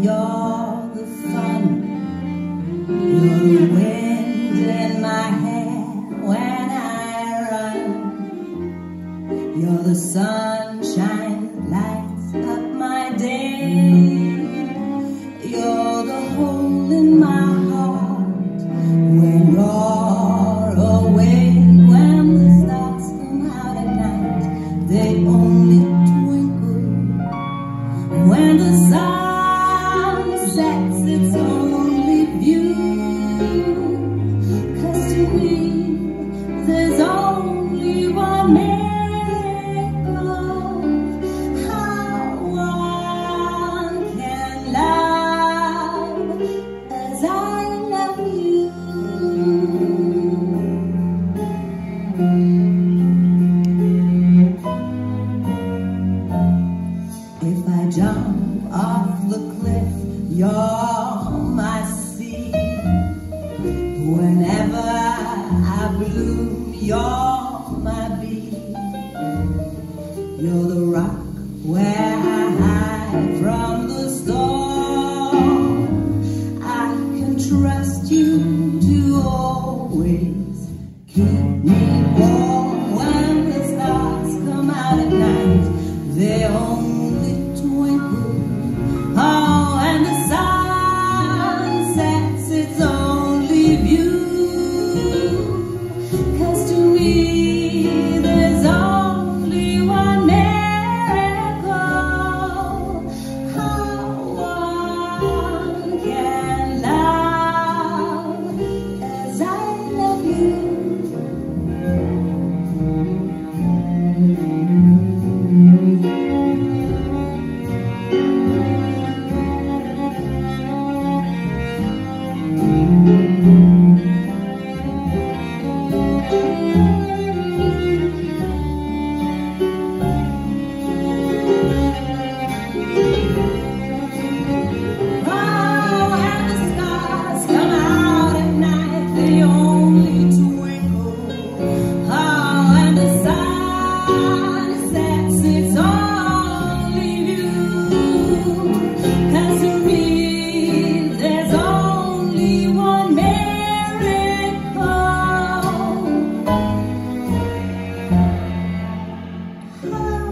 you're the fun, you're the wind in my hair when I run. You're the sunshine that lights up my day. You're the hole in my heart when you're away. When the stars come out at night, they only twinkle. When the sun sets, it's only view. 'Cause to me, there's only one miracle. How one can love as I love you. If I jump off the cliff, you're my sea. Whenever I bloom, you're my bee. You're the rock where I hide from the storm. I can trust you to always keep me warm. When the stars come out at night, they only twinkle. Oh, and the sun sets, it's only view. 'Cause to me, there's only one miracle. How one can love as I love you.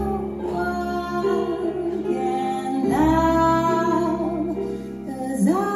As I